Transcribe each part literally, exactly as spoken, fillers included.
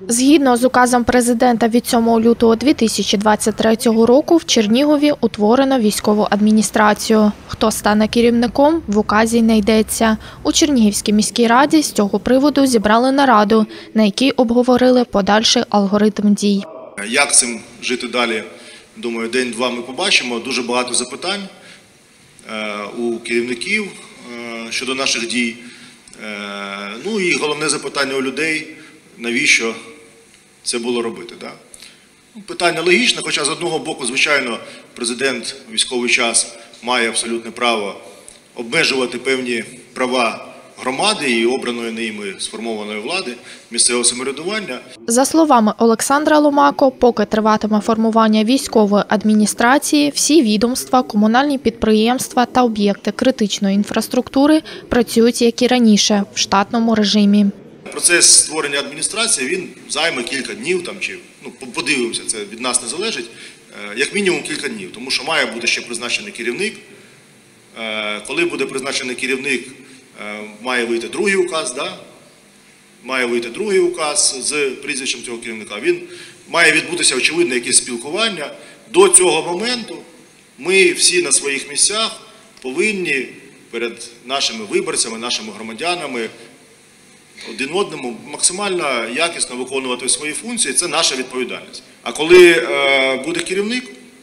Згідно з указом президента від сьомого лютого дві тисячі двадцять третього року в Чернігові утворено військову адміністрацію. Хто стане керівником, в указі не йдеться. У Чернігівській міській раді з цього приводу зібрали нараду, на якій обговорили подальший алгоритм дій. Як цим жити далі, думаю, день-два ми побачимо. Дуже багато запитань у керівників щодо наших дій. Ну і головне запитання у людей, навіщо це було робити. Да? Питання логічне, хоча з одного боку, звичайно, президент у військовий час має абсолютне право обмежувати певні права громади і обраної ними сформованої влади, місцевого самоврядування. За словами Олександра Ломако, поки триватиме формування військової адміністрації, всі відомства, комунальні підприємства та об'єкти критичної інфраструктури працюють, як і раніше, в штатному режимі. Процес створення адміністрації, він займе кілька днів, там, чи, ну, подивимося, це від нас не залежить, як мінімум кілька днів, тому що має бути ще призначений керівник. Коли буде призначений керівник, має вийти другий указ, да? має вийти другий указ з прізвищем цього керівника. Він має відбутися, очевидно, якесь спілкування. До цього моменту ми всі на своїх місцях повинні перед нашими виборцями, нашими громадянами один одному максимально якісно виконувати свої функції. Це наша відповідальність. А коли е, буде керівник,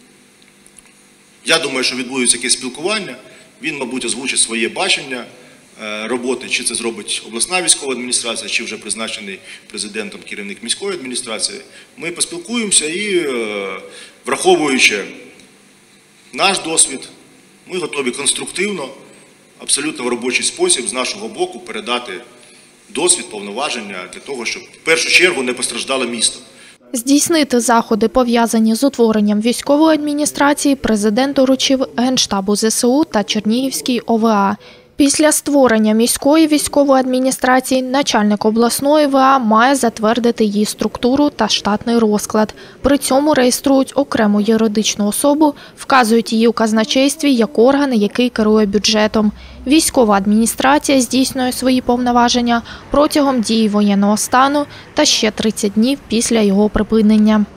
я думаю, що відбудеться якесь спілкування, він, мабуть, озвучить своє бачення роботи, чи це зробить обласна військова адміністрація, чи вже призначений президентом керівник міської адміністрації. Ми поспілкуємося і, враховуючи наш досвід, ми готові конструктивно, абсолютно в робочий спосіб з нашого боку передати досвід, повноваження для того, щоб в першу чергу не постраждало місто. Здійснити заходи, пов'язані з утворенням військової адміністрації, президент доручив Генштабу зе се у та Чернігівській о ве а. Після створення міської військової адміністрації начальник обласної ве а має затвердити її структуру та штатний розклад. При цьому реєструють окрему юридичну особу, вказують її у казначействі як орган, який керує бюджетом. Військова адміністрація здійснює свої повноваження протягом дії воєнного стану та ще тридцять днів після його припинення.